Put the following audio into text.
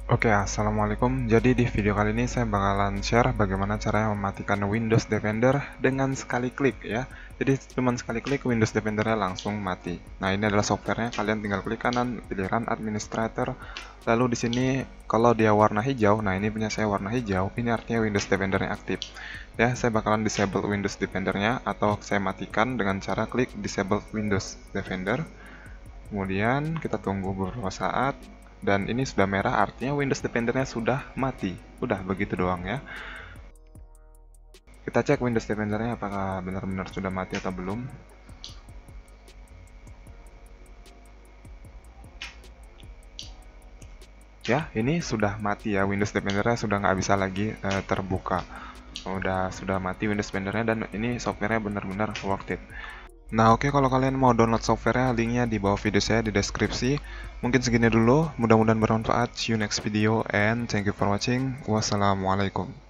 Oke, assalamualaikum. Jadi di video kali ini saya bakalan share bagaimana caranya mematikan Windows Defender dengan sekali klik ya. Jadi cuma sekali klik Windows Defendernya langsung mati. Nah, ini adalah softwarenya. Kalian tinggal klik kanan, pilih Run Administrator. Lalu di sini kalau dia warna hijau, nah ini punya saya warna hijau. Ini artinya Windows Defendernya aktif. Ya, saya bakalan disable Windows Defendernya atau saya matikan dengan cara klik Disable Windows Defender. Kemudian kita tunggu beberapa saat. Dan ini sudah merah, artinya Windows Defendernya sudah mati. Udah begitu doang ya. Kita cek Windows Defendernya apakah benar-benar sudah mati atau belum. Ya, ini sudah mati ya. Windows Defendernya sudah nggak bisa lagi terbuka. Sudah mati Windows Defendernya, dan ini softwarenya benar-benar worth it. Nah, oke, kalau kalian mau download softwarenya, linknya di bawah video saya di deskripsi. Mungkin segini dulu, mudah-mudahan bermanfaat. See you next video and thank you for watching. Wassalamualaikum.